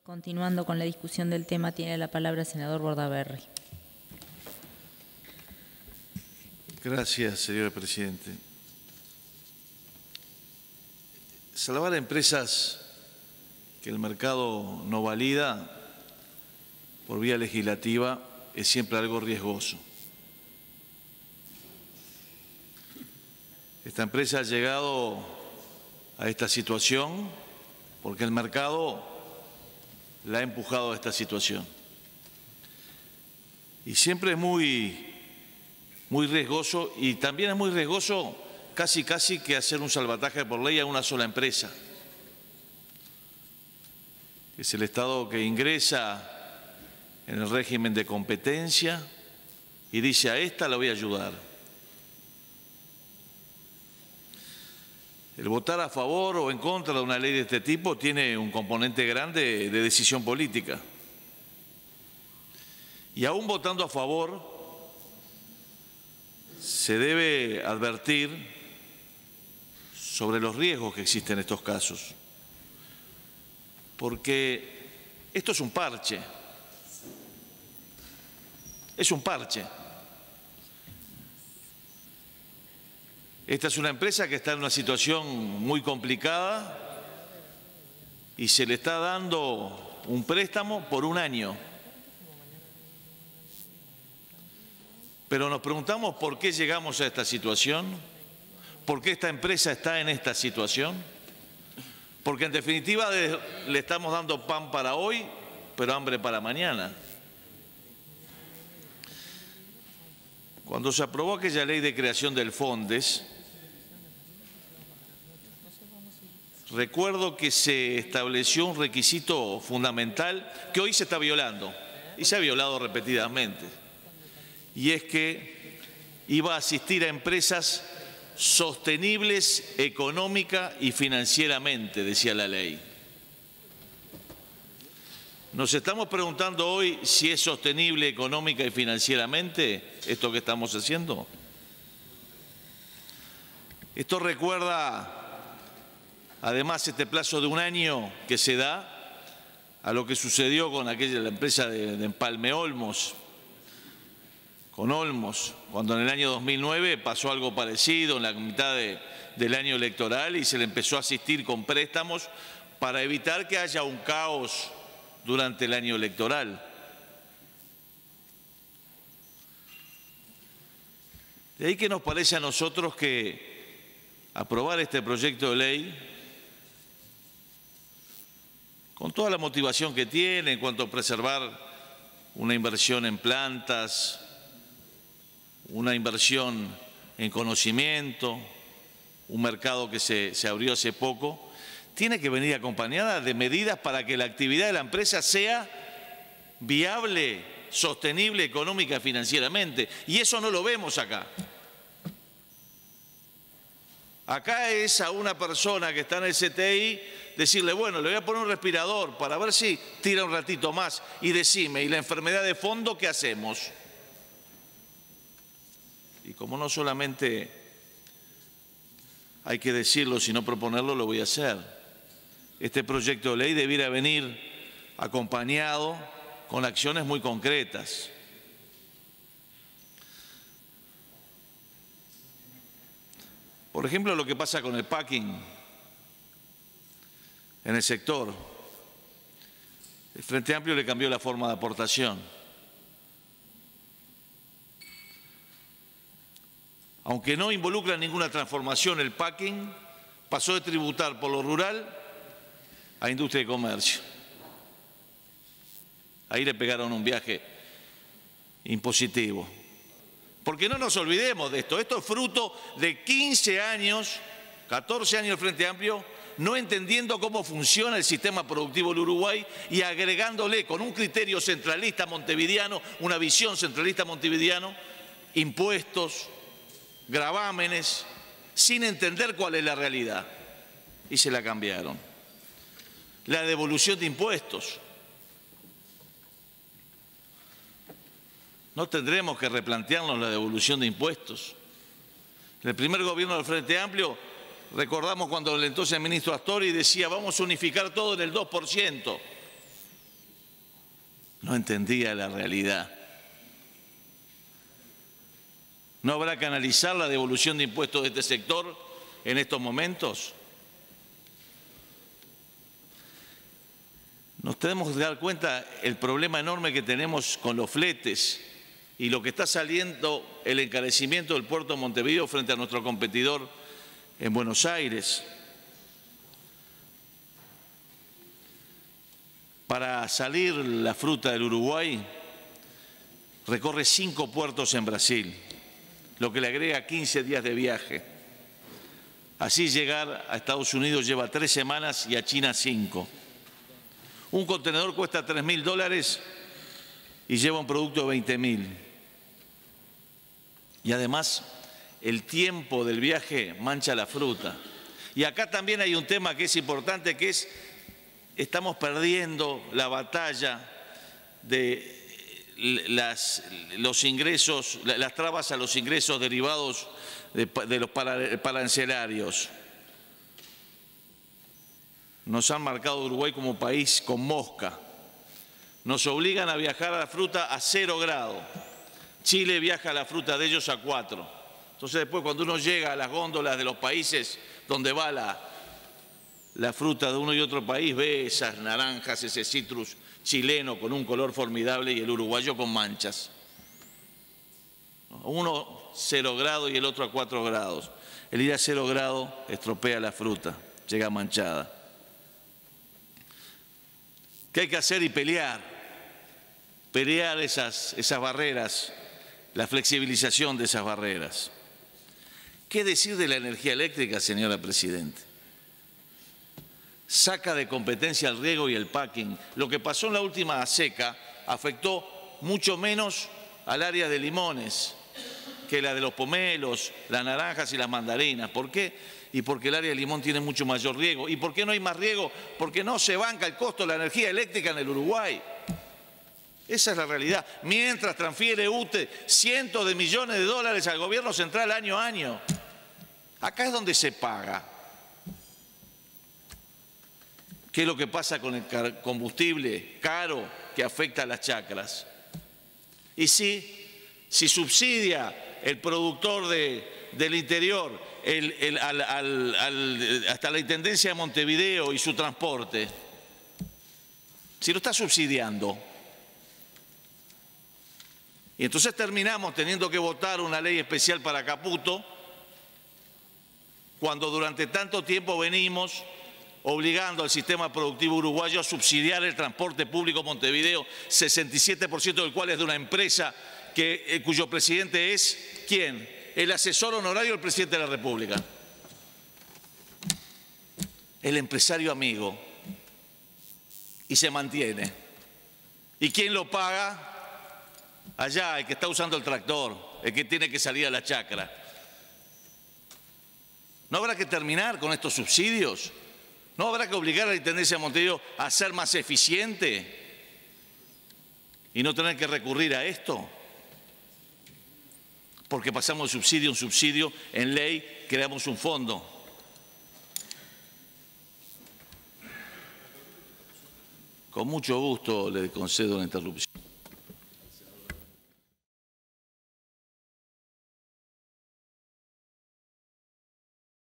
Continuando con la discusión del tema, tiene la palabra el senador Bordaberry. Gracias, señor presidente. Salvar a empresas que el mercado no valida por vía legislativa es siempre algo riesgoso. Esta empresa ha llegado a esta situación porque el mercado la ha empujado a esta situación. Y siempre es muy riesgoso, y también es muy riesgoso casi que hacer un salvataje por ley a una sola empresa. Es el Estado que ingresa en el régimen de competencia y dice: a esta la voy a ayudar. El votar a favor o en contra de una ley de este tipo tiene un componente grande de decisión política. Y aún votando a favor, se debe advertir sobre los riesgos que existen en estos casos. Porque esto es un parche. Es un parche. Esta es una empresa que está en una situación muy complicada y se le está dando un préstamo por un año. Pero nos preguntamos por qué llegamos a esta situación, por qué esta empresa está en esta situación, porque en definitiva le estamos dando pan para hoy, pero hambre para mañana. Cuando se aprobó aquella ley de creación del Fondes, recuerdo que se estableció un requisito fundamental que hoy se está violando, y se ha violado repetidamente, y es que iba a asistir a empresas sostenibles económica y financieramente, decía la ley. Nos estamos preguntando hoy si es sostenible económica y financieramente esto que estamos haciendo. Esto recuerda, además, este plazo de un año que se da a lo que sucedió con la empresa de Empalme Olmos, con Olmos, cuando en el año 2009 pasó algo parecido en la mitad del año electoral y se le empezó a asistir con préstamos para evitar que haya un caos durante el año electoral. De ahí que nos parece a nosotros que aprobar este proyecto de ley, con toda la motivación que tiene en cuanto a preservar una inversión en plantas, una inversión en conocimiento, un mercado que se abrió hace poco, tiene que venir acompañada de medidas para que la actividad de la empresa sea viable, sostenible económica y financieramente. Y eso no lo vemos acá. Acá es a una persona que está en el CTI decirle: bueno, le voy a poner un respirador para ver si tira un ratito más, y decime, ¿y la enfermedad de fondo qué hacemos? Y como no solamente hay que decirlo, sino proponerlo, lo voy a hacer. Este proyecto de ley debiera venir acompañado con acciones muy concretas. Por ejemplo, lo que pasa con el packing en el sector. El Frente Amplio le cambió la forma de aportación. Aunque no involucra ninguna transformación, el packing pasó de tributar por lo rural a industria y comercio. Ahí le pegaron un viaje impositivo. Porque no nos olvidemos de esto. Esto es fruto de 15 años, 14 años del Frente Amplio, no entendiendo cómo funciona el sistema productivo del Uruguay y agregándole con un criterio centralista montevideano, una visión centralista montevideano, impuestos, gravámenes, sin entender cuál es la realidad. Y se la cambiaron. La devolución de impuestos. No tendremos que replantearnos la devolución de impuestos. En el primer gobierno del Frente Amplio, recordamos cuando el entonces ministro Astori decía: vamos a unificar todo en el 2%. no entendía la realidad. ¿No habrá que analizar la devolución de impuestos de este sector en estos momentos? Nos tenemos que dar cuenta el problema enorme que tenemos con los fletes y lo que está saliendo el encarecimiento del puerto de Montevideo frente a nuestro competidor en Buenos Aires. Para salir la fruta del Uruguay recorre 5 puertos en Brasil, lo que le agrega 15 días de viaje. Así llegar a Estados Unidos lleva 3 semanas y a China 5. Un contenedor cuesta $3.000 y lleva un producto de $20.000. Y además, el tiempo del viaje mancha la fruta. Y acá también hay un tema que es importante, que es, estamos perdiendo la batalla de los ingresos, las trabas a los ingresos derivados de los arancelarios. Nos han marcado Uruguay como país con mosca. Nos obligan a viajar a la fruta a 0 grados. Chile viaja a la fruta de ellos a 4. Entonces después cuando uno llega a las góndolas de los países donde va la fruta de uno y otro país, ve esas naranjas, ese citrus chileno con un color formidable y el uruguayo con manchas. Uno 0 grados y el otro a 4 grados. El ir a 0 grados estropea la fruta, llega manchada. ¿Qué hay que hacer? Y pelear esas barreras, la flexibilización de esas barreras. ¿Qué decir de la energía eléctrica, señora Presidenta? Saca de competencia el riego y el packing. Lo que pasó en la última seca afectó mucho menos al área de limones que la de los pomelos, las naranjas y las mandarinas. ¿Por qué? Y porque el área de limón tiene mucho mayor riego. ¿Y por qué no hay más riego? Porque no se banca el costo de la energía eléctrica en el Uruguay. Esa es la realidad. Mientras transfiere UTE cientos de millones de dólares al gobierno central año a año. Acá es donde se paga. ¿Qué es lo que pasa con el combustible caro que afecta a las chacras? Y si subsidia el productor del interior hasta la Intendencia de Montevideo y su transporte, si lo está subsidiando, y entonces terminamos teniendo que votar una ley especial para Caputo, cuando durante tanto tiempo venimos obligando al sistema productivo uruguayo a subsidiar el transporte público Montevideo, 67% del cual es de una empresa cuyo presidente es, ¿quién? El asesor honorario del presidente de la República. El empresario amigo. Y se mantiene. ¿Y quién lo paga? Allá, el que está usando el tractor, el que tiene que salir a la chacra. ¿No habrá que terminar con estos subsidios? ¿No habrá que obligar a la Intendencia de Montevideo a ser más eficiente y no tener que recurrir a esto? Porque pasamos de subsidio a un subsidio, en ley creamos un fondo. Con mucho gusto le concedo la interrupción.